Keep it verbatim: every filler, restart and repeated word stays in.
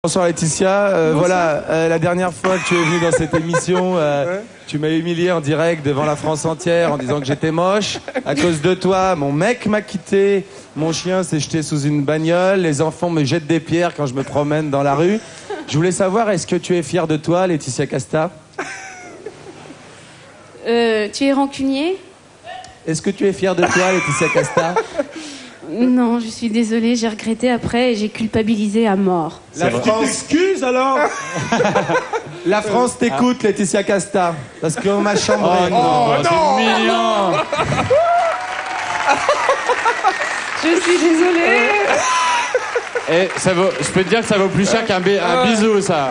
Bonsoir Laetitia, euh, voilà, euh, la dernière fois que tu es venue dans cette émission, euh, ouais. tu m'as humilié en direct devant la France entière en disant que j'étais moche. À cause de toi, mon mec m'a quitté, mon chien s'est jeté sous une bagnole, les enfants me jettent des pierres quand je me promène dans la rue. Je voulais savoir, est-ce que tu es fière de toi, Laetitia Casta? euh, Tu es rancunier? Est-ce que tu es fière de toi, Laetitia Casta? Non, je suis désolée, j'ai regretté après et j'ai culpabilisé à mort. La France excuse alors. La France t'écoute, Laetitia Casta, parce qu'on m'a chambré. Oh non, oh, c'est mignon. Je suis désolée. Et ça vaut, je peux te dire que ça vaut plus cher qu'un bi- un bisou, ça.